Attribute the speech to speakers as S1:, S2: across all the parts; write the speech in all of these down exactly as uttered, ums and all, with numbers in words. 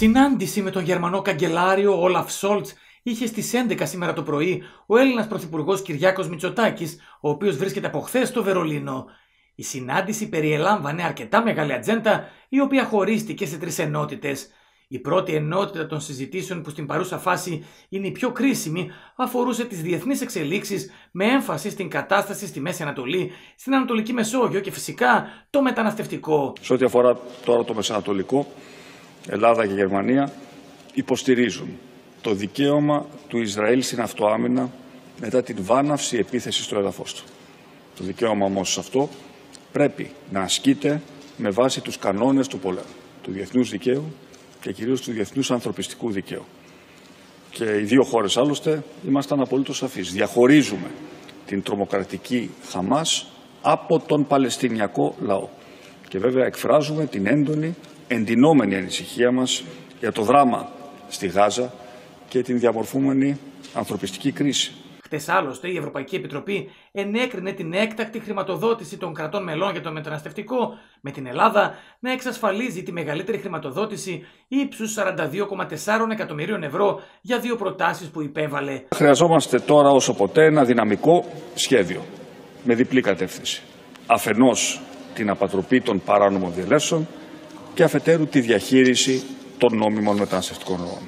S1: Συνάντηση με τον Γερμανό καγκελάριο Όλαφ Σόλτς είχε στις έντεκα σήμερα το πρωί ο Έλληνας Πρωθυπουργός Κυριάκος Μητσοτάκης, ο οποίος βρίσκεται από χθες στο Βερολίνο. Η συνάντηση περιελάμβανε αρκετά μεγάλη ατζέντα, η οποία χωρίστηκε σε τρεις ενότητες. Η πρώτη ενότητα των συζητήσεων, που στην παρούσα φάση είναι η πιο κρίσιμη, αφορούσε τις διεθνείς εξελίξεις με έμφαση στην κατάσταση στη Μέση Ανατολή, στην Ανατολική Μεσόγειο και φυσικά το μεταναστευτικό.
S2: Σε ό,τι αφορά τώρα το Μεσανατολικό, Ελλάδα και Γερμανία υποστηρίζουν το δικαίωμα του Ισραήλ στην αυτοάμυνα μετά την βάναυση επίθεση στο έδαφος του. Το δικαίωμα όμως αυτό πρέπει να ασκείται με βάση τους κανόνες του πολέμου, του διεθνούς δικαίου και κυρίως του διεθνούς ανθρωπιστικού δικαίου. Και οι δύο χώρες άλλωστε ήμασταν απολύτως σαφείς. Διαχωρίζουμε την τρομοκρατική Χαμάς από τον Παλαιστινιακό λαό. Και βέβαια εκφράζουμε την έντονη, εντυνόμενη ανησυχία μας για το δράμα στη Γάζα και την διαμορφούμενη ανθρωπιστική κρίση.
S1: Χτες άλλωστε η Ευρωπαϊκή Επιτροπή ενέκρινε την έκτακτη χρηματοδότηση των κρατών μελών για το μεταναστευτικό, με την Ελλάδα να εξασφαλίζει τη μεγαλύτερη χρηματοδότηση ύψους σαράντα δύο κόμμα τέσσερα εκατομμυρίων ευρώ για δύο προτάσεις που υπέβαλε.
S2: Χρειαζόμαστε τώρα όσο ποτέ ένα δυναμικό σχέδιο με διπλή κατεύθυνση. Αφενός την απατροπή των παράνομων διελεύσεων και αφετέρου τη διαχείριση των νόμιμων μεταναστευτικών ροών.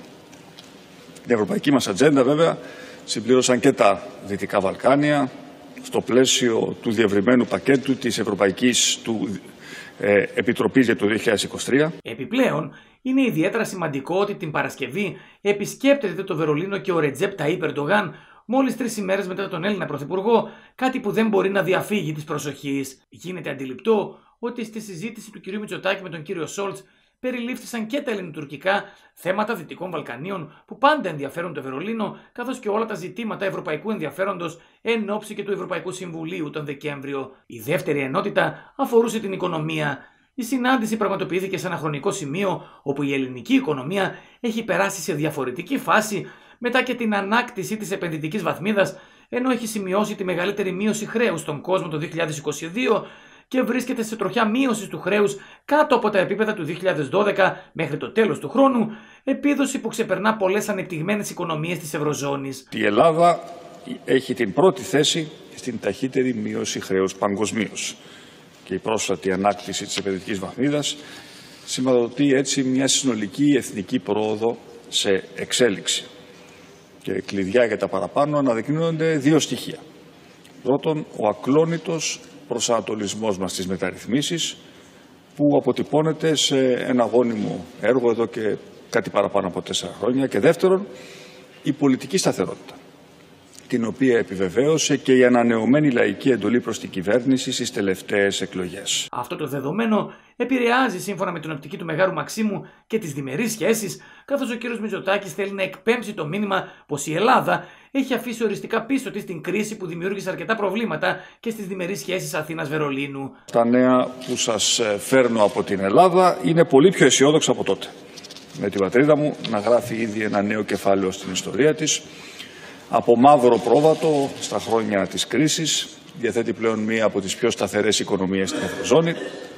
S2: Την ευρωπαϊκή μας ατζέντα βέβαια συμπλήρωσαν και τα Δυτικά Βαλκάνια στο πλαίσιο του διευρυμένου πακέτου της Ευρωπαϊκής του, ε, Επιτροπής για το δύο χιλιάδες είκοσι τρία.
S1: Επιπλέον, είναι ιδιαίτερα σημαντικό ότι την Παρασκευή επισκέπτεται το Βερολίνο και ο Ρετζέπ Ταΐπ Ερντογάν, μόλις τρεις ημέρες μετά τον Έλληνα Πρωθυπουργό, κάτι που δεν μπορεί να διαφύγει της προσοχής. Γίνεται αντιληπτό ότι στη συζήτηση του κ. Μητσοτάκη με τον κύριο Σόλτς περιλήφθησαν και τα ελληνοτουρκικά θέματα Δυτικών Βαλκανίων που πάντα ενδιαφέρουν το Βερολίνο, καθώς και όλα τα ζητήματα ευρωπαϊκού ενδιαφέροντος εν ώψη και του Ευρωπαϊκού Συμβουλίου τον Δεκέμβριο. Η δεύτερη ενότητα αφορούσε την οικονομία. Η συνάντηση πραγματοποιήθηκε σε ένα χρονικό σημείο όπου η ελληνική οικονομία έχει περάσει σε διαφορετική φάση μετά και την ανάκτηση της επενδυτικής βαθμίδας, ενώ έχει σημειώσει τη μεγαλύτερη μείωση χρέους στον κόσμο το δύο χιλιάδες είκοσι δύο και βρίσκεται σε τροχιά μείωσης του χρέους κάτω από τα επίπεδα του δύο χιλιάδες δώδεκα μέχρι το τέλος του χρόνου, επίδοση που ξεπερνά πολλές ανεπτυγμένες οικονομίες της Ευρωζώνης.
S2: Η Ελλάδα έχει την πρώτη θέση στην ταχύτερη μείωση χρέους παγκοσμίως και η πρόσφατη ανάκτηση της επενδυτικής βαθμίδας σηματοδοτεί έτσι μια συνολική εθνική πρόοδο σε εξέλιξη. Και κλειδιά για τα παραπάνω αναδεικνύονται δύο στοιχεία. Πρώτον, ο ακλόνητος προσανατολισμός μας στις μεταρρυθμίσεις, που αποτυπώνεται σε ένα γόνιμο έργο εδώ και κάτι παραπάνω από τέσσερα χρόνια. Και δεύτερον, η πολιτική σταθερότητα, την οποία επιβεβαίωσε και η ανανεωμένη λαϊκή εντολή προς την κυβέρνηση στις τελευταίες εκλογές.
S1: Αυτό το δεδομένο επηρεάζει, σύμφωνα με την οπτική του Μεγάρου Μαξίμου, και τις διμερείς σχέσεις, καθώς ο κ. Μητσοτάκης θέλει να εκπέμψει το μήνυμα πως η Ελλάδα έχει αφήσει οριστικά πίσω της την κρίση που δημιούργησε αρκετά προβλήματα και στις διμερείς σχέσεις Αθήνας-Βερολίνου.
S2: Τα νέα που σας φέρνω από την Ελλάδα είναι πολύ πιο αισιόδοξα από τότε. Με την πατρίδα μου να γράφει ήδη ένα νέο κεφάλαιο στην ιστορία της. Από μαύρο πρόβατο στα χρόνια της κρίσης, διαθέτει πλέον μία από τις πιο σταθερές οικονομίες στην Ευρωζώνη,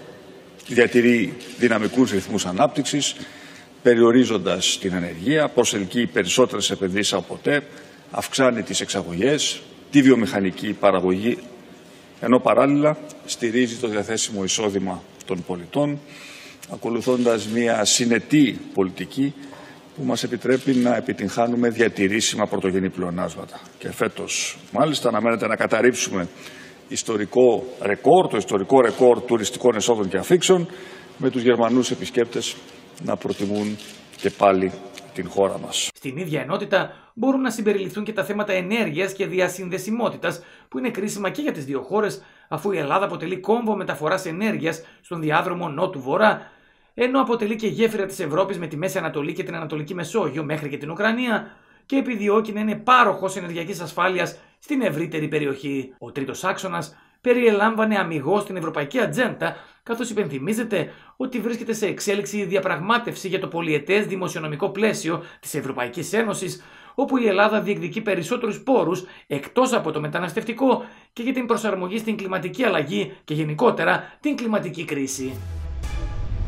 S2: διατηρεί δυναμικούς ρυθμούς ανάπτυξης, περιορίζοντας την ανεργία, προσελκύει περισσότερες επενδύσεις από ποτέ, αυξάνει τις εξαγωγές, τη βιομηχανική παραγωγή, ενώ παράλληλα στηρίζει το διαθέσιμο εισόδημα των πολιτών, ακολουθώντας μία συνετή πολιτική που μας επιτρέπει να επιτυγχάνουμε διατηρήσιμα πρωτογενή πλεονάσματα. Και φέτος, μάλιστα, αναμένεται να καταρρύψουμε ιστορικό ρεκόρ, το ιστορικό ρεκόρ τουριστικών εσόδων και αφήξεων, με τους Γερμανούς επισκέπτες να προτιμούν και πάλι την χώρα μας.
S1: Στην ίδια ενότητα μπορούν να συμπεριληφθούν και τα θέματα ενέργειας και διασυνδεσιμότητας, που είναι κρίσιμα και για τις δύο χώρες, αφού η Ελλάδα αποτελεί κόμβο μεταφοράς ενέργειας στον διάδρομο Νότου-Βορρά, ενώ αποτελεί και γέφυρα της Ευρώπης με τη Μέση Ανατολή και την Ανατολική Μεσόγειο μέχρι και την Ουκρανία, και επιδιώκει να είναι πάροχος ενεργειακής ασφάλειας στην ευρύτερη περιοχή. Ο τρίτος άξονας περιελάμβανε αμιγώς την ευρωπαϊκή ατζέντα, καθώς υπενθυμίζεται ότι βρίσκεται σε εξέλιξη η διαπραγμάτευση για το πολυετές δημοσιονομικό πλαίσιο της Ευρωπαϊκής Ένωσης, όπου η Ελλάδα διεκδικεί περισσότερους πόρους εκτός από το μεταναστευτικό και για την προσαρμογή στην κλιματική αλλαγή και γενικότερα την κλιματική κρίση.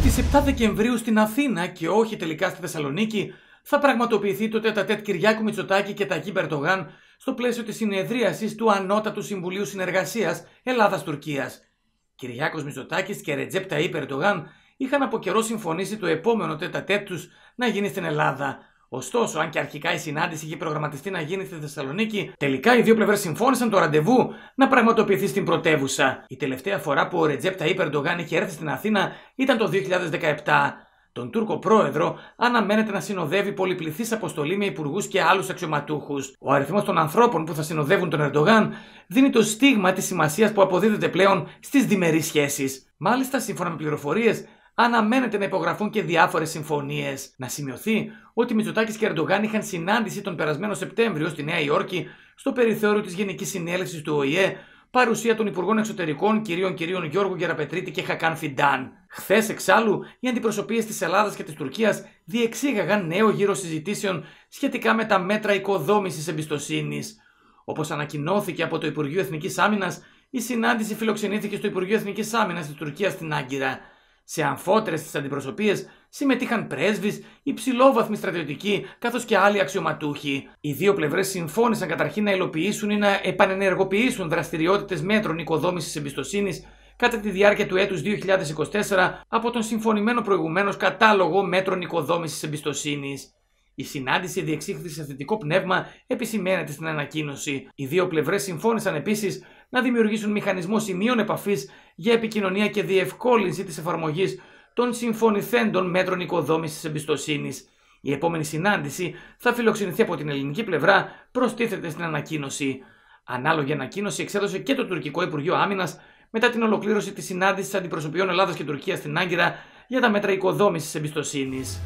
S1: Στις επτά Δεκεμβρίου στην Αθήνα και όχι τελικά στη Θεσσαλονίκη θα πραγματοποιηθεί το τέτα-τέτ Κυριάκου Μητσοτάκη και Ταγίπ Ερντογάν στο πλαίσιο της συνεδρίασης του Ανώτατου Συμβουλίου Συνεργασίας Ελλάδας-Τουρκίας. Κυριάκος Μητσοτάκης και Ρετζέπ Ταγίπ Ερντογάν είχαν από καιρό συμφωνήσει το επόμενο τέτα-τέτ τους να γίνει στην Ελλάδα. Ωστόσο, αν και αρχικά η συνάντηση είχε προγραμματιστεί να γίνει στη Θεσσαλονίκη, τελικά οι δύο πλευρές συμφώνησαν το ραντεβού να πραγματοποιηθεί στην πρωτεύουσα. Η τελευταία φορά που ο Ρετζέπ Ταγίπ Ερντογάν είχε έρθει στην Αθήνα ήταν το δύο χιλιάδες δεκαεπτά. Τον Τούρκο πρόεδρο αναμένεται να συνοδεύει πολυπληθής αποστολή με υπουργούς και άλλους αξιωματούχους. Ο αριθμός των ανθρώπων που θα συνοδεύουν τον Ερντογάν δίνει το στίγμα της σημασίας που αποδίδεται πλέον στις διμερείς σχέσεις. Μάλιστα, σύμφωνα με πληροφορίες, αναμένεται να υπογραφούν και διάφορες συμφωνίες. Να σημειωθεί ότι Μητσοτάκης και Ερντογάν είχαν συνάντηση τον περασμένο Σεπτέμβριο στη Νέα Υόρκη στο περιθώριο της Γενικής Συνέλευσης του Ο Η Ε, παρουσία των Υπουργών Εξωτερικών κυρίων κυρίων Γιώργου Γεραπετρίτη και Χακάν Φιντάν. Χθες, εξάλλου, οι αντιπροσωπείες της Ελλάδας και της Τουρκίας διεξήγαγαν νέο γύρο συζητήσεων σχετικά με τα μέτρα οικοδόμησης εμπιστοσύνης. Όπως ανακοινώθηκε από το Υπουργείο Εθνικής Άμυνας, η συνάντηση φιλοξενήθηκε στο Υπουργείο Εθνικής Άμυνας της Τουρκίας στην Άγκυρα. Σε αμφότερες τις αντιπροσωπείες συμμετείχαν πρέσβεις, υψηλόβαθμοι στρατιωτικοί καθώς και άλλοι αξιωματούχοι. Οι δύο πλευρές συμφώνησαν καταρχήν να υλοποιήσουν ή να επανενεργοποιήσουν δραστηριότητες μέτρων οικοδόμησης εμπιστοσύνης κατά τη διάρκεια του έτους δύο χιλιάδες είκοσι τέσσερα από τον συμφωνημένο προηγουμένως κατάλογο μέτρων οικοδόμησης εμπιστοσύνης. Η συνάντηση διεξήχθη σε θετικό πνεύμα, επισημαίνεται στην ανακοίνωση. Οι δύο πλευρές συμφώνησαν επίσης να δημιουργήσουν μηχανισμό σημείων επαφής για επικοινωνία και διευκόλυνση της εφαρμογής των συμφωνηθέντων μέτρων οικοδόμησης εμπιστοσύνης. Η επόμενη συνάντηση θα φιλοξενηθεί από την ελληνική πλευρά, προστίθεται στην ανακοίνωση. Ανάλογη ανακοίνωση εξέδωσε και το τουρκικό Υπουργείο Άμυνας μετά την ολοκλήρωση της συνάντησης αντιπροσωπιών Ελλάδας και Τουρκίας στην Άγκυρα για τα μέτρα οικοδόμησης εμπιστοσύνης.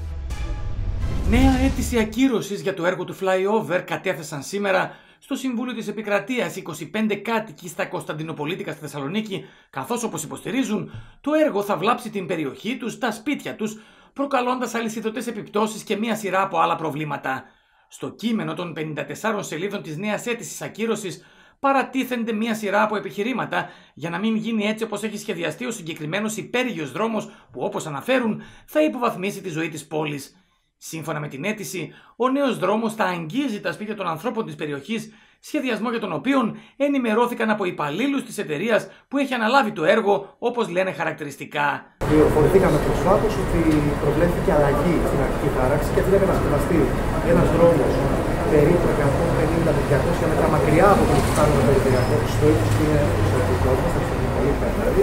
S1: Νέα αίτηση ακύρωσης για το έργο του flyover κατέθεσαν σήμερα στο Συμβούλιο της Επικρατείας είκοσι πέντε κάτοικοι στα Κωνσταντινοπολίτικα στη Θεσσαλονίκη, καθώς, όπως υποστηρίζουν, το έργο θα βλάψει την περιοχή τους, τα σπίτια τους, προκαλώντας αλυσιδωτές επιπτώσεις και μία σειρά από άλλα προβλήματα. Στο κείμενο των πενήντα τεσσάρων σελίδων της νέας αίτησης ακύρωσης παρατίθενται μία σειρά από επιχειρήματα για να μην γίνει έτσι όπως έχει σχεδιαστεί ο συγκεκριμένος υπέργειος δρόμος που, όπως αναφέρουν, θα υποβαθμίσει τη ζωή της πόλης. Σύμφωνα με την αίτηση, ο νέος δρόμος θα αγγίζει τα σπίτια των ανθρώπων της περιοχής, σχεδιασμό για τον οποίο ενημερώθηκαν από υπαλλήλους της εταιρείας που έχει αναλάβει το έργο, όπως λένε χαρακτηριστικά.
S3: Πληροφορηθήκαμε προσφάτως ότι προβλέφθηκε αλλαγή στην αρχική χάραξη και πρέπει να σκευαστεί ένας δρόμος περίπου εκατόν πενήντα με διακόσια μέτρα μακριά από τον υφιστάμενο περιφερειακό, στο ύψος που είναι εξωτερικό μας, θα είναι πολύ καθαρή.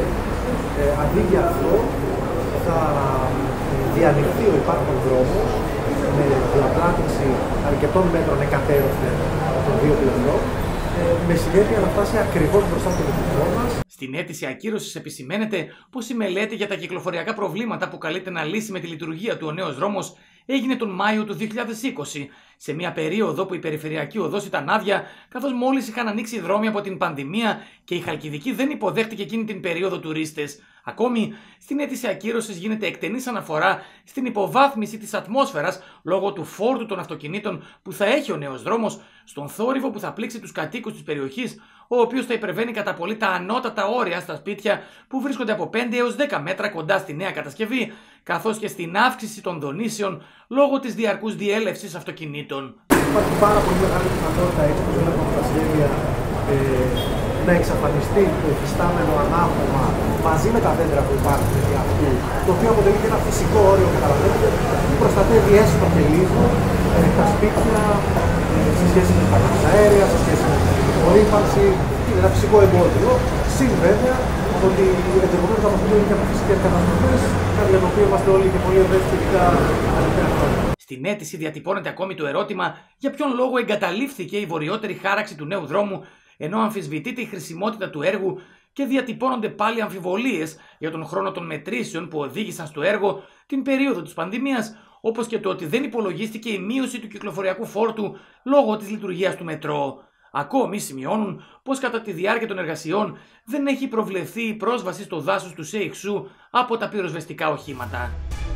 S3: Αντί για αυτό, θα διανοιχθεί ο υπάρχον δρόμος με διαπλάτηση αρκετών μέτρων εκατέρωθεν των δύο πλευρών, με συνέπεια να φτάσει ακριβώς μπροστά από το δικό μας.
S1: Στην αίτηση ακύρωσης επισημαίνεται πως η μελέτη για τα κυκλοφοριακά προβλήματα που καλείται να λύσει με τη λειτουργία του ο νέος δρόμος έγινε τον Μάιο του δύο χιλιάδες είκοσι, σε μια περίοδο που η περιφερειακή οδός ήταν άδεια, καθώς μόλις είχαν ανοίξει οι δρόμοι από την πανδημία και η Χαλκιδική δεν υποδέχτηκε εκείνη την περίοδο τουρίστες. Ακόμη, στην αίτηση ακύρωσης γίνεται εκτενής αναφορά στην υποβάθμιση της ατμόσφαιρας λόγω του φόρτου των αυτοκινήτων που θα έχει ο νέος δρόμος, στον θόρυβο που θα πλήξει τους κατοίκους της περιοχής, ο οποίος θα υπερβαίνει κατά πολύ τα ανώτατα όρια στα σπίτια που βρίσκονται από πέντε έως δέκα μέτρα κοντά στη νέα κατασκευή, καθώς και στην αύξηση των δονήσεων λόγω της διαρκούς διέλευσης αυτοκινήτων.
S3: Υπάρχει πάρα πολύ μεγάλη πιθανότητα, έτσι όπως βλέπουμε τα σχέδια, ε, να εξαφανιστεί το υφιστάμενο ανάπτυμα μαζί με τα δέντρα που υπάρχουν για αυτού, το οποίο αποτελεί και ένα φυσικό όριο, καταλαβαίνετε, που προστατεύει έστω και λίγο ε, τα σπίτια ε, σε σχέση με τα αέρια, σε σχέση με την ρήπανση. Είναι ένα φυσικό εμπόδιο. Συν βέβαια ότι ενδεχομένως από αυτό είναι και από φυσικές καταστροφές, κάτι για το οποίο είμαστε όλοι και πολύ ευαίσθητοι τα τελευταία χρόνια.
S1: Στην αίτηση διατυπώνεται ακόμη το ερώτημα για ποιον λόγο εγκαταλείφθηκε η βορειότερη χάραξη του νέου δρόμου, ενώ αμφισβητείται η χρησιμότητα του έργου και διατυπώνονται πάλι αμφιβολίες για τον χρόνο των μετρήσεων που οδήγησαν στο έργο την περίοδο της πανδημίας, όπως και το ότι δεν υπολογίστηκε η μείωση του κυκλοφοριακού φόρτου λόγω της λειτουργίας του μετρό. Ακόμη σημειώνουν πως κατά τη διάρκεια των εργασιών δεν έχει προβλεφθεί η πρόσβαση στο δάσος του Σέιξου από τα πυροσβεστικά οχήματα.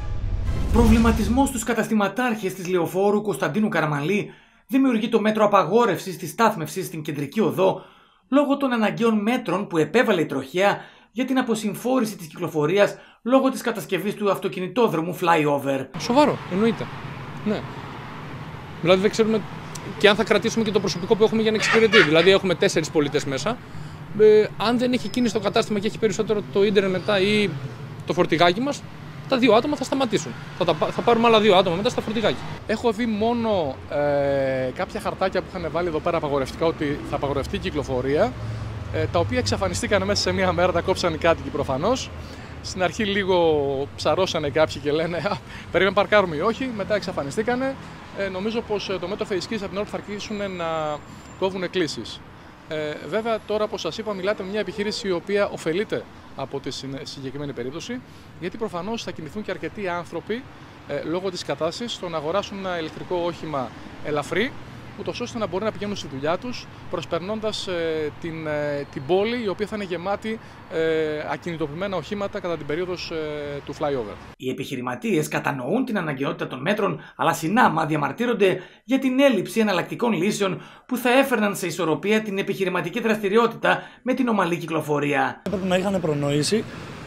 S1: Προβληματισμός στους καταστηματάρχες της λεωφόρου Κωνσταντίνου Καραμανλή δημιουργεί το μέτρο απαγόρευσης της στάθμευσης στην κεντρική οδό λόγω των αναγκαίων μέτρων που επέβαλε η τροχέα για την αποσυμφόρηση της κυκλοφορίας λόγω της κατασκευής του αυτοκινητόδρομου flyover.
S4: Σοβαρό, εννοείται. Ναι. Δηλαδή δεν ξέρουμε και αν θα κρατήσουμε και το προσωπικό που έχουμε για να εξυπηρετεί. Δηλαδή έχουμε τέσσερις πολίτες μέσα. Ε, αν δεν έχει κίνηση το κατάστημα και έχει περισσότερο το ίντερνετ μετά ή το φορτηγάκι μας, τα δύο άτομα θα σταματήσουν. Θα, τα, θα πάρουμε άλλα δύο άτομα μετά στα φορτηγάκια. Έχω δει μόνο ε, κάποια χαρτάκια που είχαν βάλει εδώ πέρα απαγορευτικά ότι θα απαγορευτεί η κυκλοφορία, ε, τα οποία εξαφανιστήκαν μέσα σε μία μέρα, τα κόψαν οι κάτοικοι προφανώς. Στην αρχή λίγο ψαρώσανε κάποιοι και λένε «Α, πρέπει να παρκάρουμε ή όχι», μετά εξαφανιστήκανε. Ε, νομίζω πως το μέτρο θα ισχύσει από την ώρα που θα αρχίσουν να κόβουν εκκλήσεις. Ε, βέβαια, τώρα, όπως σας είπα, μιλάτε με μια επιχείρηση η οποία ωφελείται από τη συγκεκριμένη περίπτωση, γιατί προφανώς θα κινηθούν και αρκετοί άνθρωποι ε, λόγω της κατάστασης στο να αγοράσουν ένα ηλεκτρικό όχημα ελαφρύ, ούτως ώστε να μπορούν να πηγαίνουν στη δουλειά τους, προσπερνώντας ε, την, ε, την πόλη, η οποία θα είναι γεμάτη ε, ακινητοποιημένα οχήματα κατά την περίοδο ε, του flyover.
S1: Οι επιχειρηματίες κατανοούν την αναγκαιότητα των μέτρων, αλλά συνάμα διαμαρτύρονται για την έλλειψη εναλλακτικών λύσεων που θα έφερναν σε ισορροπία την επιχειρηματική δραστηριότητα με την ομαλή κυκλοφορία.
S5: Πρέπει να είχαν προνοήσει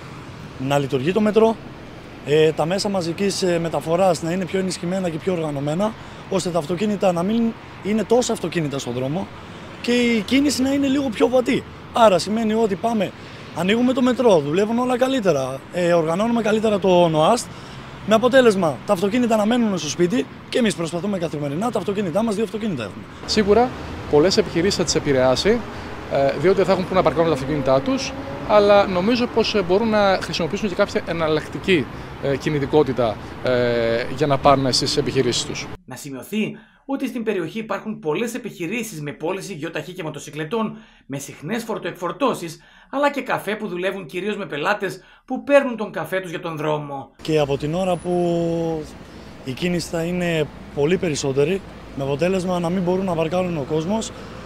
S5: να λειτουργεί το μετρό, ε, τα μέσα μαζικής μεταφοράς να είναι πιο ενισχυμένα και πιο οργανωμένα, ώστε τα αυτοκίνητα να μην είναι τόσα αυτοκίνητα στον δρόμο και η κίνηση να είναι λίγο πιο βατή. Άρα σημαίνει ότι πάμε, ανοίγουμε το μετρό, δουλεύουν όλα καλύτερα, ε, οργανώνουμε καλύτερα το ΝΟΑΣΤ, με αποτέλεσμα τα αυτοκίνητα να μένουν στο σπίτι και εμείς προσπαθούμε καθημερινά τα αυτοκίνητά μας, δύο αυτοκίνητα έχουμε.
S4: Σίγουρα πολλές επιχειρήσεις θα τις επηρεάσει, διότι θα έχουν που να παρκάρουν τα αυτοκίνητά τους, αλλά νομίζω πως μπορούν να χρησιμοποιήσουν και κάποια εναλλακτική κινητικότητα για να πάρουν στις επιχειρήσεις τους.
S1: Να σημειωθεί ότι στην περιοχή υπάρχουν πολλές επιχειρήσεις με πώληση γεωταχή και μοτοσυκλετών, με συχνές φορτοεκφορτώσεις, αλλά και καφέ που δουλεύουν κυρίως με πελάτες που παίρνουν τον καφέ τους για τον δρόμο.
S5: Και από την ώρα που η κίνηση θα είναι πολύ περισσότερη, με αποτέλεσμα να μην μπορούν να παρκάρουν ο κόσμος,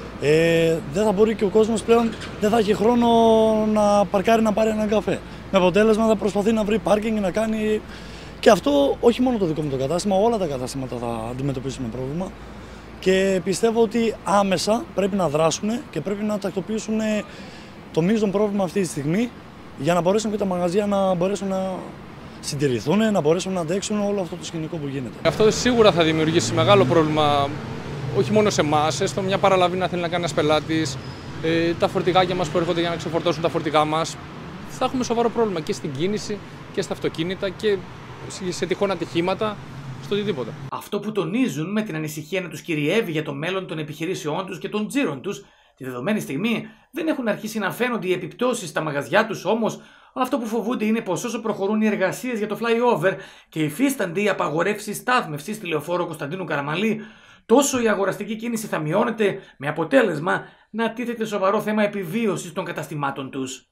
S5: ε, δεν θα μπορεί και ο κόσμος πλέον, δεν θα έχει χρόνο να παρκάρει να πάρει έναν καφέ. Με αποτέλεσμα θα προσπαθεί να βρει πάρκινγκ, να κάνει. Και αυτό όχι μόνο το δικό μου το κατάστημα, όλα τα κατάστηματα θα αντιμετωπίσουν πρόβλημα. Και πιστεύω ότι άμεσα πρέπει να δράσουν και πρέπει να τακτοποιήσουν το μείζον πρόβλημα αυτή τη στιγμή για να μπορέσουν και τα μαγαζιά να μπορέσουν να συντηρηθούν, να μπορέσουν να αντέξουν όλο αυτό το σκηνικό που γίνεται.
S4: Αυτό σίγουρα θα δημιουργήσει μεγάλο πρόβλημα, όχι μόνο σε εμάς, έστω μια παραλαβή να θέλει να κάνει ένας πελάτης, ε, τα φορτηγάκια μας που έρχονται για να ξεφορτώσουν τα φορτηγά μας. Θα έχουμε σοβαρό πρόβλημα και στην κίνηση και στα αυτοκίνητα και σε τυχόν ατυχήματα, στο οτιδήποτε.
S1: Αυτό που τονίζουν με την ανησυχία να τους κυριεύει για το μέλλον των επιχειρήσεών τους και των τζίρων τους, τη δεδομένη στιγμή δεν έχουν αρχίσει να φαίνονται οι επιπτώσεις στα μαγαζιά τους, όμως αυτό που φοβούνται είναι πως όσο προχωρούν οι εργασίες για το flyover και υφίστανται οι απαγορεύσεις στάθμευσης στη λεωφόρο Κωνσταντίνου Καραμαλή, τόσο η αγοραστική κίνηση θα μειώνεται, με αποτέλεσμα να τίθεται σοβαρό θέμα επιβίωσης των καταστημάτων τους.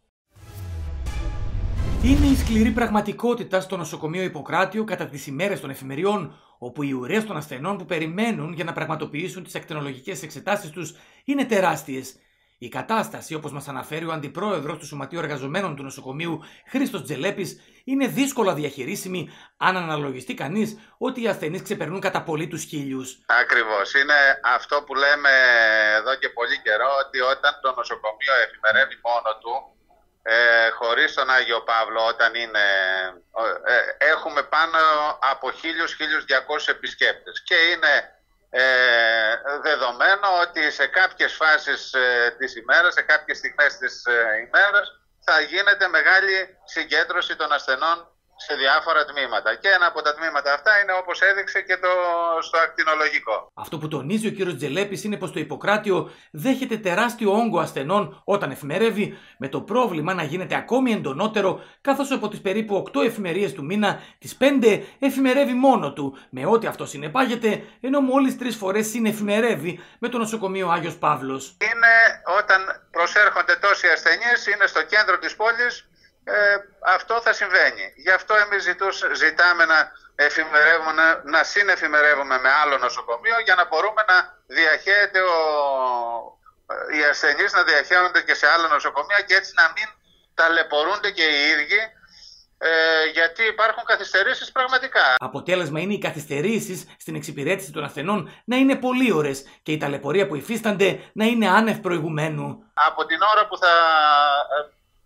S1: Είναι η σκληρή πραγματικότητα στο νοσοκομείο Ιπποκράτειο κατά τις ημέρες των εφημεριών, όπου οι ουρές των ασθενών που περιμένουν για να πραγματοποιήσουν τις ακτινολογικές εξετάσεις τους είναι τεράστιες. Η κατάσταση, όπως μας αναφέρει ο αντιπρόεδρος του Σωματείου Εργαζομένων του Νοσοκομείου, Χρήστος Τζελέπης, είναι δύσκολα διαχειρίσιμη αν αναλογιστεί κανείς ότι οι ασθενείς ξεπερνούν κατά πολύ τους χίλιους.
S6: Ακριβώς. Είναι αυτό που λέμε εδώ και πολύ καιρό, ότι όταν το νοσοκομείο εφημερεύει μόνο του, Ε, χωρίς τον Άγιο Παύλο, όταν είναι, ε, έχουμε πάνω από χίλιους με χίλιους διακόσιους επισκέπτες και είναι ε, δεδομένο ότι σε κάποιες φάσεις ε, της ημέρας, σε κάποιες στιγμές της ε, ημέρας θα γίνεται μεγάλη συγκέντρωση των ασθενών σε διάφορα τμήματα. Και ένα από τα τμήματα αυτά είναι, όπως έδειξε, και το στο ακτινολογικό.
S1: Αυτό που τονίζει ο κύριος Τζελέπης είναι πως το Ιπποκράτειο δέχεται τεράστιο όγκο ασθενών όταν εφημερεύει, με το πρόβλημα να γίνεται ακόμη εντονότερο, καθώς από τις περίπου οκτώ εφημερίες του μήνα, τις πέντε εφημερεύει μόνο του, με ό,τι αυτό συνεπάγεται, ενώ μόλις τρεις φορές συνεφημερεύει με το νοσοκομείο Άγιος Παύλος.
S6: Είναι όταν προσέρχονται τόσοι ασθενείς, είναι στο κέντρο της πόλης. Ε, αυτό θα συμβαίνει. Γι' αυτό εμείς ζητούς, ζητάμε να, εφημερεύουμε, να συνεφημερεύουμε με άλλο νοσοκομείο για να μπορούμε να διαχέεται ο, οι ασθενείς να διαχέονται και σε άλλα νοσοκομεία και έτσι να μην ταλαιπωρούνται και οι ίδιοι, ε, γιατί υπάρχουν καθυστερήσεις πραγματικά.
S1: Αποτέλεσμα είναι οι καθυστερήσεις στην εξυπηρέτηση των ασθενών να είναι πολύ ώρες και η ταλαιπωρία που υφίστανται να είναι άνευ προηγουμένου.
S6: Από την ώρα που θα... που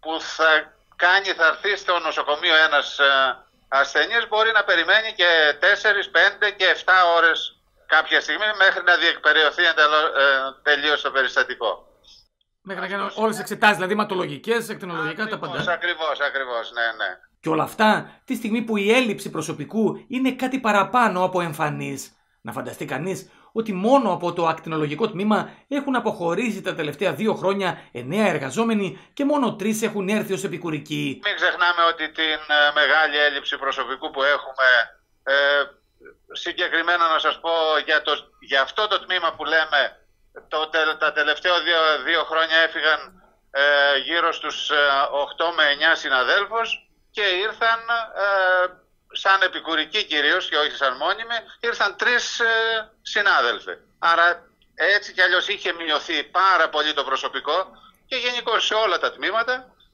S6: που θα κάνει, θα έρθει στο νοσοκομείο ένας ασθενής, μπορεί να περιμένει και τέσσερις, πέντε και επτά ώρες κάποια στιγμή μέχρι να διεκπεραιωθεί τελείως το περιστατικό.
S1: Μέχρι να κάνουν όλες τις εξετάσεις, δηλαδή αιματολογικές, εκτενολογικά, τα πάντα.
S6: Ακριβώς, ακριβώς, ναι, ναι.
S1: Και όλα αυτά τη στιγμή που η έλλειψη προσωπικού είναι κάτι παραπάνω από εμφανής. Να φανταστεί κανείς ότι μόνο από το ακτινολογικό τμήμα έχουν αποχωρήσει τα τελευταία δύο χρόνια εννέα εργαζόμενοι και μόνο τρεις έχουν έρθει ως επικουρικοί.
S6: Μην ξεχνάμε ότι την μεγάλη έλλειψη προσωπικού που έχουμε, ε, συγκεκριμένα να σας πω για, το, για αυτό το τμήμα που λέμε, το, τα τελευταία δύο, δύο χρόνια έφυγαν ε, γύρω στους οκτώ με εννέα συναδέλφους και ήρθαν ε, σαν επικουρικοί κυρίως και όχι σαν μόνιμοι, ήρθαν τρεις ε, συνάδελφοι. Άρα έτσι κι αλλιώς είχε μειωθεί πάρα πολύ το προσωπικό και γενικώς σε όλα τα τμήματα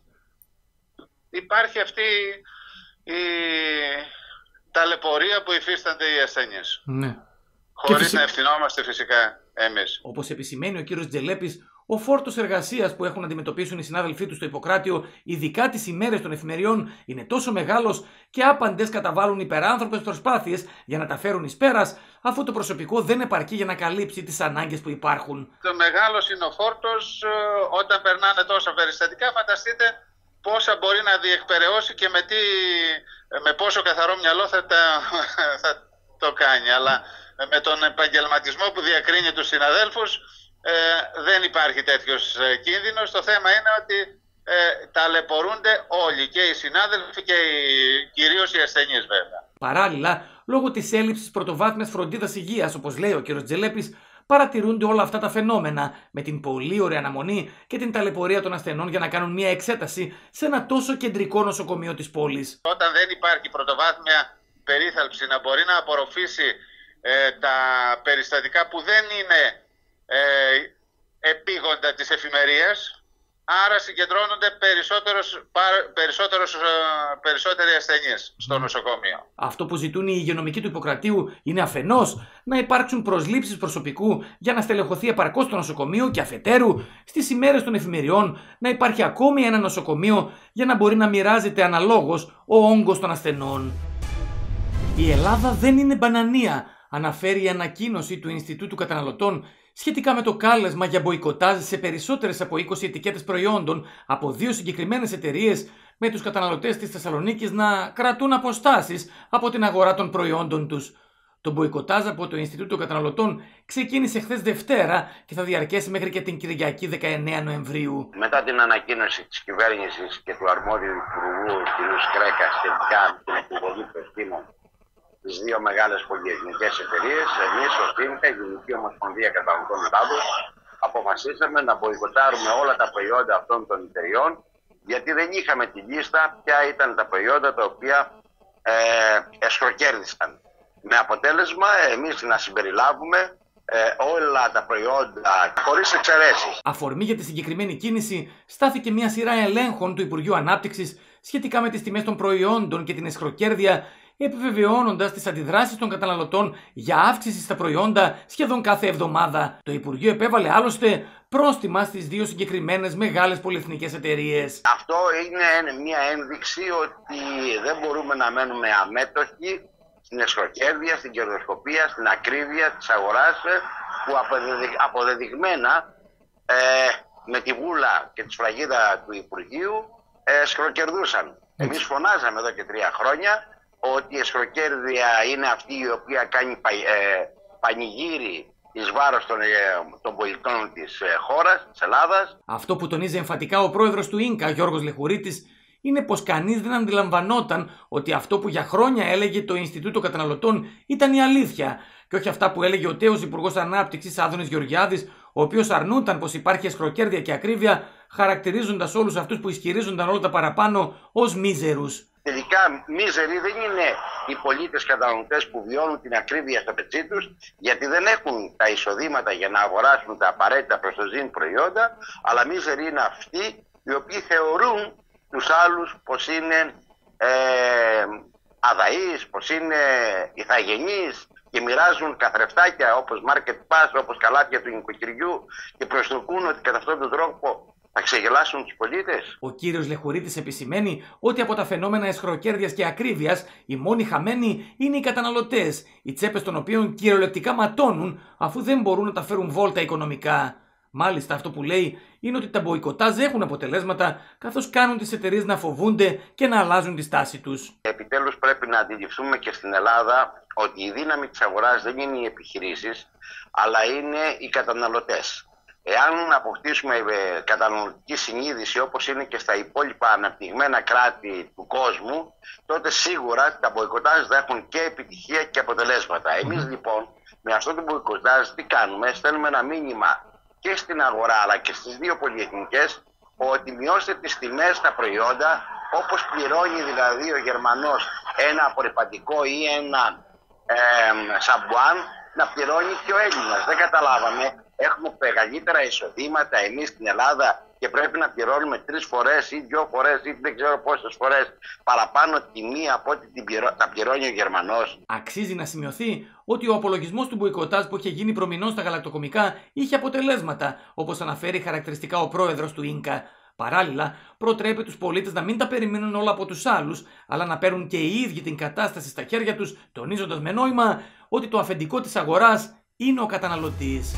S6: υπάρχει αυτή η ταλαιπωρία που υφίστανται οι ασθενείς.
S1: Ναι.
S6: Χωρίς
S1: φυσι...
S6: να ευθυνόμαστε φυσικά εμείς.
S1: Όπως επισημαίνει ο κύριος Τζελέπης, ο φόρτος εργασίας που έχουν να αντιμετωπίσουν οι συνάδελφοί του στο Ιπποκράτιο, ειδικά τις ημέρες των εφημεριών, είναι τόσο μεγάλος και άπαντες καταβάλουν υπεράνθρωπες προσπάθειες για να τα φέρουν εις πέρας, αφού το προσωπικό δεν επαρκεί για να καλύψει τις ανάγκες που υπάρχουν.
S6: Το μεγάλος είναι ο φόρτος, όταν περνάνε τόσα περιστατικά, φανταστείτε πόσα μπορεί να διεκπεραιώσει και με, τι, με πόσο καθαρό μυαλό θα, τα, θα το κάνει. Αλλά με τον επαγγελματισμό που διακρίνει τους συναδέλφους, Ε, δεν υπάρχει τέτοιος ε, κίνδυνος. Το θέμα είναι ότι ε, ταλαιπωρούνται όλοι, και οι συνάδελφοι και οι, κυρίως οι ασθενείς βέβαια.
S1: Παράλληλα, λόγω της έλλειψης πρωτοβάθμιας φροντίδας υγείας, όπως λέει ο κ. Τζελέπης, παρατηρούνται όλα αυτά τα φαινόμενα με την πολύ ωραία αναμονή και την ταλαιπωρία των ασθενών για να κάνουν μια εξέταση σε ένα τόσο κεντρικό νοσοκομείο της πόλης.
S6: Όταν δεν υπάρχει πρωτοβάθμια περίθαλψη να μπορεί να απορροφήσει ε, τα περιστατικά που δεν είναι Ε, επίγοντα της εφημερίας, άρα συγκεντρώνονται περισσότερος, περισσότερος, περισσότεροι ασθενείς στο νοσοκομείο.
S1: Αυτό που ζητούν οι υγειονομικοί του Ιπποκρατίου είναι αφενός να υπάρξουν προσλήψεις προσωπικού για να στελεχωθεί επαρκώς το νοσοκομείο και αφετέρου στις ημέρες των εφημεριών να υπάρχει ακόμη ένα νοσοκομείο για να μπορεί να μοιράζεται αναλόγως ο όγκος των ασθενών. Η Ελλάδα δεν είναι μπανανία, αναφέρει η ανακοίνωση του Ινστιτούτου Καταναλωτών σχετικά με το κάλεσμα για μποϊκοτάζ σε περισσότερες από είκοσι ετικέτες προϊόντων από δύο συγκεκριμένες εταιρείες, με τους καταναλωτές της Θεσσαλονίκης να κρατούν αποστάσεις από την αγορά των προϊόντων τους. Το μποϊκοτάζ από το Ινστιτούτο Καταναλωτών ξεκίνησε χθες Δευτέρα και θα διαρκέσει μέχρι και την Κυριακή δεκαεννέα Νοεμβρίου.
S7: Μετά την ανακοίνωση της κυβέρνησης και του αρμόδιου υπουργού κ. Κρέκα σχετικά με την επιβολή προστίμων τις δύο μεγάλες πολυεθνικές εταιρείες, εμείς ως ΤΙΝΚΑ, η Γενική Ομοσπονδία Καταναλωτών Ελλάδος, αποφασίσαμε να μποϊκοτάρουμε όλα τα προϊόντα αυτών των εταιρεών, γιατί δεν είχαμε τη λίστα ποια ήταν τα προϊόντα τα οποία ε, εσχροκέρδισαν. Με αποτέλεσμα εμείς να συμπεριλάβουμε ε, όλα τα προϊόντα χωρίς εξαιρέσεις.
S1: Αφορμή για τη συγκεκριμένη κίνηση στάθηκε μια σειρά ελέγχων του Υπουργείου Ανάπτυξης σχετικά με τις τιμές των προϊόντων και την εσχροκέρδεια, επιβεβαιώνοντας τις αντιδράσεις των καταναλωτών για αύξηση στα προϊόντα σχεδόν κάθε εβδομάδα. Το Υπουργείο επέβαλε άλλωστε πρόστιμα στις δύο συγκεκριμένες μεγάλες πολυεθνικές εταιρείες.
S7: Αυτό είναι μια ένδειξη ότι δεν μπορούμε να μένουμε αμέτωχοι στην εσχροκέρδεια, στην κερδοσκοπία, στην ακρίβεια της αγοράς, που αποδεδειγμένα ε, με τη βούλα και τη σφραγίδα του Υπουργείου ε, εσχροκερδούσαν. Εμείς φωνάζαμε εδώ και τρία χρόνια ότι η εσχροκέρδεια είναι αυτή η οποία κάνει πα, ε, πανηγύρι εις βάρος των, ε, των πολιτών της ε, χώρας, της Ελλάδας.
S1: Αυτό που τονίζει εμφατικά ο πρόεδρος του ΙΝΚΑ, Γιώργος Λεχουρίτης, είναι πως κανείς δεν αντιλαμβανόταν ότι αυτό που για χρόνια έλεγε το Ινστιτούτο Καταναλωτών ήταν η αλήθεια και όχι αυτά που έλεγε ο τέος Υπουργός Ανάπτυξης Άδωνης Γεωργιάδης, ο οποίος αρνούταν πως υπάρχει εσχροκέρδεια και ακρίβεια, χαρακτηρίζοντας όλους αυτούς που ισχυρίζονταν όλα τα παραπάνω ως μίζερους.
S7: Τελικά μίζεροι δεν είναι οι πολίτες καταναλωτές που βιώνουν την ακρίβεια στο πετσί τους, γιατί δεν έχουν τα εισοδήματα για να αγοράσουν τα απαραίτητα προς το ζήν προϊόντα, αλλά μίζεροι είναι αυτοί οι οποίοι θεωρούν τους άλλους πως είναι ε, αδαείς, πως είναι ηθαγενείς και μοιράζουν καθρεφτάκια όπως market pass, όπως καλάθια του νοικοκυριού και προσδοκούν ότι κατά αυτόν τον τρόπο Θα ξεγελάσουν τους πολίτες.
S1: Ο κύριος Λεχουρίτης επισημαίνει ότι από τα φαινόμενα αισχροκέρδειας και ακρίβειας οι μόνοι χαμένοι είναι οι καταναλωτές, οι τσέπες των οποίων κυριολεκτικά ματώνουν αφού δεν μπορούν να τα φέρουν βόλτα οικονομικά. Μάλιστα, αυτό που λέει είναι ότι τα μποϊκοτάζ έχουν αποτελέσματα, καθώς κάνουν τις εταιρείες να φοβούνται και να αλλάζουν τη στάση τους.
S7: Επιτέλους πρέπει να αντιληφθούμε και στην Ελλάδα ότι η δύναμη της αγοράς δεν είναι οι επιχειρήσεις, αλλά είναι οι καταναλωτές. Εάν αποκτήσουμε καταναλωτική συνείδηση όπως είναι και στα υπόλοιπα αναπτυγμένα κράτη του κόσμου, τότε σίγουρα τα μποϊκοτάζ θα έχουν και επιτυχία και αποτελέσματα. Εμείς λοιπόν με αυτό το μποϊκοτάζ τι κάνουμε? Στέλνουμε ένα μήνυμα και στην αγορά αλλά και στις δύο πολυεθνικές ότι μειώστε τις τιμές στα προϊόντα, όπως πληρώνει δηλαδή ο Γερμανός ένα απορριπαντικό ή ένα ε, σαμπουάν, να πληρώνει και ο Έλληνας. Δεν καταλάβαμε. Έχουμε μεγαλύτερα εισοδήματα εμείς στην Ελλάδα και πρέπει να πληρώνουμε τρεις φορές ή δυο φορές ή δεν ξέρω πόσες φορές παραπάνω τιμή από ό,τι την πληρώ... τα πληρώνει ο Γερμανός.
S1: Αξίζει να σημειωθεί ότι ο απολογισμός του μποϊκοτάζ που είχε γίνει προμηνών στα γαλακτοκομικά είχε αποτελέσματα, όπως αναφέρει χαρακτηριστικά ο πρόεδρος του Ίνκα. Παράλληλα, προτρέπει τους πολίτες να μην τα περιμένουν όλα από τους άλλους, αλλά να παίρνουν και οι ίδιοι την κατάσταση στα χέρια τους, τονίζοντας με νόημα ότι το αφεντικό της αγοράς είναι ο καταναλωτής.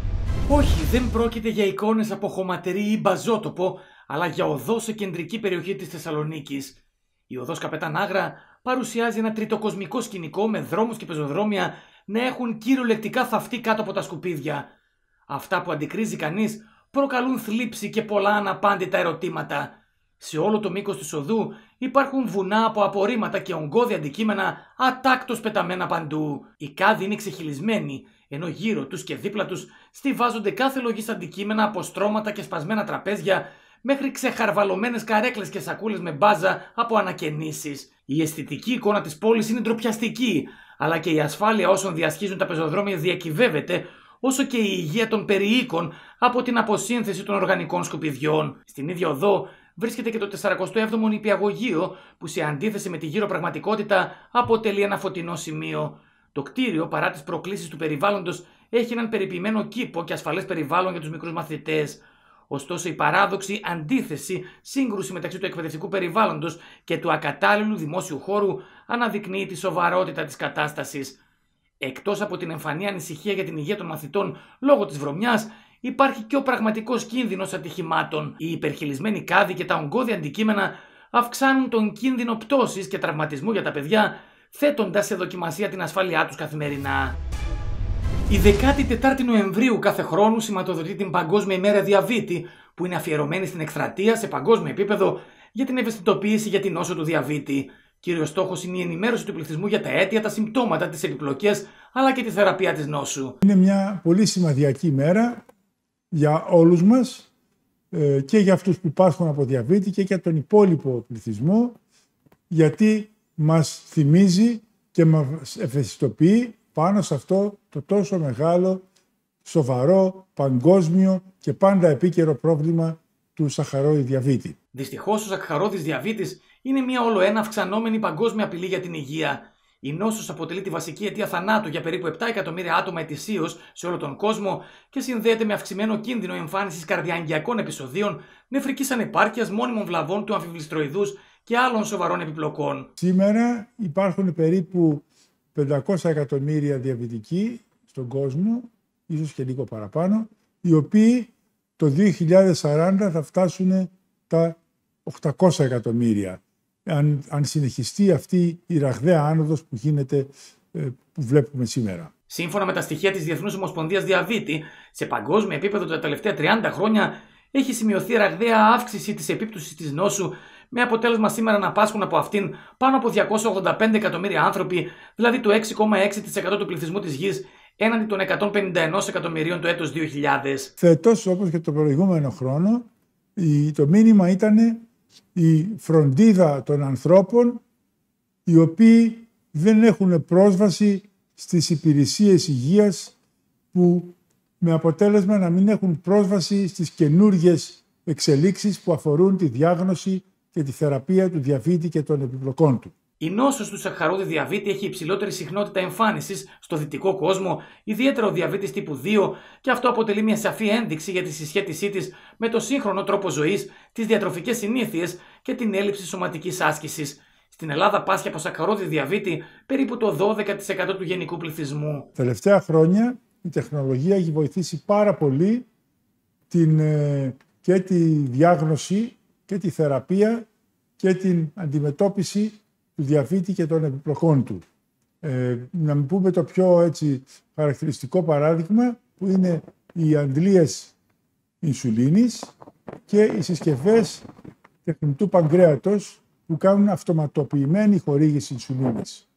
S1: Όχι, δεν πρόκειται για εικόνες από χωματερή ή μπαζότοπο, αλλά για οδό σε κεντρική περιοχή της Θεσσαλονίκης. Η οδός Καπετάν Άγρα παρουσιάζει ένα τριτοκοσμικό σκηνικό με δρόμους και πεζοδρόμια να έχουν κυριολεκτικά θαυτεί κάτω από τα σκουπίδια. Αυτά που αντικρίζει κανείς προκαλούν θλίψη και πολλά αναπάντητα ερωτήματα. Σε όλο το μήκος της οδού υπάρχουν βουνά από απορρίμματα και ογκώδη αντικείμενα ατάκτως πεταμένα παντού. Οι κάδοι είναι ξεχυλισμένοι, ενώ γύρω τους και δίπλα τους στιβάζονται κάθε λογής αντικείμενα από στρώματα και σπασμένα τραπέζια μέχρι ξεχαρβαλωμένες καρέκλες και σακούλες με μπάζα από ανακαινήσεις. Η αισθητική εικόνα της πόλης είναι ντροπιαστική, αλλά και η ασφάλεια όσων διασχίζουν τα πεζοδρόμια διακυβεύεται, όσο και η υγεία των περιοίκων από την αποσύνθεση των οργανικών σκουπιδιών. Στην ίδια οδό βρίσκεται και το τεσσαρακοστό έβδομο νηπιαγωγείο, που σε αντίθεση με τη γύρω πραγματικότητα αποτελεί ένα φωτεινό σημείο. Το κτίριο, παρά τις προκλήσεις του περιβάλλοντος, έχει έναν περιποιημένο κήπο και ασφαλές περιβάλλον για τους μικρούς μαθητές. Ωστόσο, η παράδοξη αντίθεση, σύγκρουση μεταξύ του εκπαιδευτικού περιβάλλοντος και του ακατάλληλου δημόσιου χώρου αναδεικνύει τη σοβαρότητα της κατάστασης. Εκτός από την εμφανή ανησυχία για την υγεία των μαθητών λόγω της βρωμιάς, υπάρχει και ο πραγματικός κίνδυνος ατυχημάτων. Οι υπερχειλισμένοι κάδοι και τα ογκώδη αντικείμενα αυξάνουν τον κίνδυνο πτώσης και τραυματισμού για τα παιδιά, θέτοντας σε δοκιμασία την ασφάλειά τους καθημερινά. Η δεκάτη τετάρτη Νοεμβρίου κάθε χρόνο σηματοδοτεί την Παγκόσμια ημέρα Διαβήτη, που είναι αφιερωμένη στην εκστρατεία σε παγκόσμιο επίπεδο για την ευαισθητοποίηση για την νόσο του διαβήτη. Κύριος στόχος είναι η ενημέρωση του πληθυσμού για τα αίτια, τα συμπτώματα, τις επιπλοκές αλλά και τη θεραπεία της νόσου.
S8: Είναι μια πολύ σημαντική ημέρα για όλους μας και για αυτούς που πάσχουν από διαβήτη και για τον υπόλοιπο πληθυσμό, γιατί μας θυμίζει και μας ευαισθητοποιεί πάνω σε αυτό το τόσο μεγάλο, σοβαρό, παγκόσμιο και πάντα επίκαιρο πρόβλημα του σαχαρώδη διαβήτη.
S1: Δυστυχώς, ο σαχαρώδης διαβήτης είναι μια ολοένα αυξανόμενη παγκόσμια απειλή για την υγεία. Η νόσος αποτελεί τη βασική αιτία θανάτου για περίπου επτά εκατομμύρια άτομα ετησίως σε όλο τον κόσμο και συνδέεται με αυξημένο κίνδυνο εμφάνισης καρδιαγγειακών επεισοδίων, νεφρικής ανεπάρκειας, μόνιμων βλαβών του αμφιβληστροειδούς και άλλων σοβαρών επιπλοκών.
S8: Σήμερα υπάρχουν περίπου πεντακόσια εκατομμύρια διαβητικοί στον κόσμο, ίσως και λίγο παραπάνω, οι οποίοι το δύο χιλιάδες σαράντα θα φτάσουν τα οκτακόσια εκατομμύρια. Αν, αν συνεχιστεί αυτή η ραγδαία άνοδος που γίνεται, που βλέπουμε σήμερα.
S1: Σύμφωνα με τα στοιχεία της Διεθνούς Ομοσπονδίας Διαβήτη, σε παγκόσμιο επίπεδο τα τελευταία τριάντα χρόνια έχει σημειωθεί ραγδαία αύξηση της επίπτωσης της νόσου, με αποτέλεσμα σήμερα να πάσχουν από αυτήν πάνω από διακόσια ογδόντα πέντε εκατομμύρια άνθρωποι, δηλαδή το έξι κόμμα έξι τοις εκατό του πληθυσμού της γης, έναντι των εκατόν πενήντα ένα εκατομμυρίων το έτος δύο χιλιάδες.
S8: Φέτος, όπως και το προηγούμενο χρόνο, το μήνυμα ήταν η φροντίδα των ανθρώπων οι οποίοι δεν έχουν πρόσβαση στις υπηρεσίες υγείας, που με αποτέλεσμα να μην έχουν πρόσβαση στις καινούργιες εξελίξεις που αφορούν τη διάγνωση και τη θεραπεία του διαβήτη και των επιπλοκών του.
S1: Η νόσος του σακχαρώδη διαβήτη έχει υψηλότερη συχνότητα εμφάνισης στο δυτικό κόσμο, ιδιαίτερα ο διαβήτης τύπου δύο, και αυτό αποτελεί μια σαφή ένδειξη για τη συσχέτισή της με το σύγχρονο τρόπο ζωής, τις διατροφικές συνήθειες και την έλλειψη σωματικής άσκησης. Στην Ελλάδα πάσχει από σακχαρώδη διαβήτη περίπου το δώδεκα τοις εκατό του γενικού πληθυσμού.
S8: Τα τελευταία χρόνια η τεχνολογία έχει βοηθήσει πάρα πολύ την, και τη διάγνωση και τη θεραπεία και την αντιμετώπιση του διαβήτη και των επιπλοκών του. Ε, να μην πούμε το πιο έτσι, χαρακτηριστικό παράδειγμα που είναι οι αντλίες ινσουλίνης και οι συσκευές τεχνητού παγκρέατος που κάνουν αυτοματοποιημένη χορήγηση ινσουλίνης.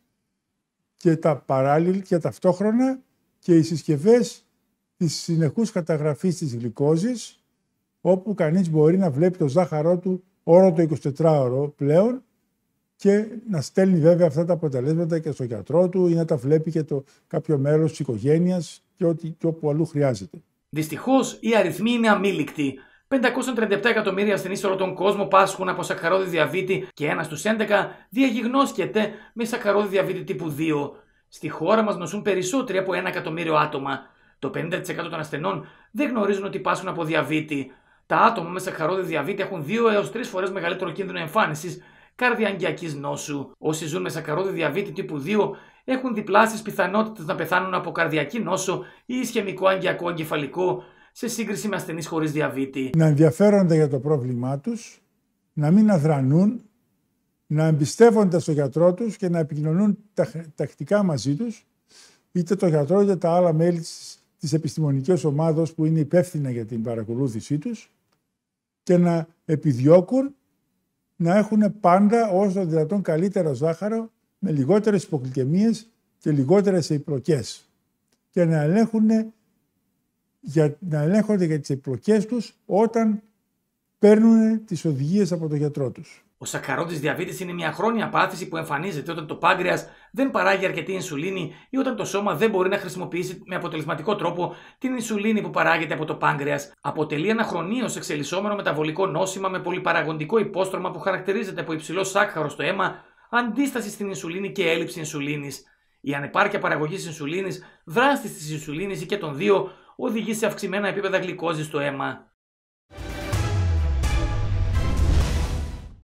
S8: Και τα παράλληλα και ταυτόχρονα και οι συσκευές της συνεχούς καταγραφής της γλυκόζης, όπου κανείς μπορεί να βλέπει το ζάχαρό του όλο το εικοσιτετράωρο πλέον και να στέλνει βέβαια αυτά τα αποτελέσματα και στο γιατρό του ή να τα βλέπει και το κάποιο μέλος της οικογένειας και, ό,τι, και όπου αλλού χρειάζεται.
S1: Δυστυχώς, οι αριθμοί είναι αμήλικτοι. πεντακόσια τριάντα επτά εκατομμύρια ασθενείς σε όλο τον κόσμο πάσχουν από σακχαρώδη διαβήτη και ένα στους έντεκα διαγιγνώσκεται με σακχαρώδη διαβήτη τύπου δύο. Στη χώρα μας νοσούν περισσότεροι από ένα εκατομμύριο άτομα. Το πενήντα τοις εκατό των ασθενών δεν γνωρίζουν ότι πάσχουν από διαβήτη. Τα άτομα με σακχαρώδη διαβήτη έχουν δύο έως τρεις φορές μεγαλύτερο κίνδυνο εμφάνισης καρδιαγγειακής νόσου. Όσοι ζουν με σακχαρώδη διαβήτη τύπου δύο έχουν διπλάσιες πιθανότητες να πεθάνουν από καρδιακή νόσο ή ισχαιμικό αγγειακό εγκεφαλικό σε σύγκριση με ασθενείς χωρίς διαβήτη.
S8: Να ενδιαφέρονται για το πρόβλημά τους, να μην αδρανούν, να εμπιστεύονται στο γιατρό τους και να επικοινωνούν τακτικά μαζί τους, είτε το γιατρό είτε τα άλλα μέλη της, της επιστημονικής ομάδας που είναι υπεύθυνα για την παρακολούθησή τους και να επιδιώκουν να έχουν πάντα όσο δυνατόν καλύτερο ζάχαρο με λιγότερες υπογλυκαιμίες και λιγότερες επιπλοκές και να, ελέγχουν, για, να ελέγχονται για τις επιπλοκές τους όταν παίρνουν τις οδηγίες από τον γιατρό τους.
S1: Ο σακχαρώδης διαβήτης είναι μια χρόνια πάθηση που εμφανίζεται όταν το πάγκρεας δεν παράγει αρκετή ινσουλίνη ή όταν το σώμα δεν μπορεί να χρησιμοποιήσει με αποτελεσματικό τρόπο την ινσουλίνη που παράγεται από το πάγκρεας. Αποτελεί ένα χρονίως εξελισσόμενο μεταβολικό νόσημα με πολυπαραγοντικό υπόστρωμα που χαρακτηρίζεται από υψηλό σάκχαρο στο αίμα, αντίσταση στην ινσουλίνη και έλλειψη ινσουλίνης. Η ανεπάρκεια παραγωγής ινσουλίνης, δράστης της ινσουλίνης ή και των δύο, οδηγεί σε αυξημένα επίπεδα γλυκόζης στο αίμα.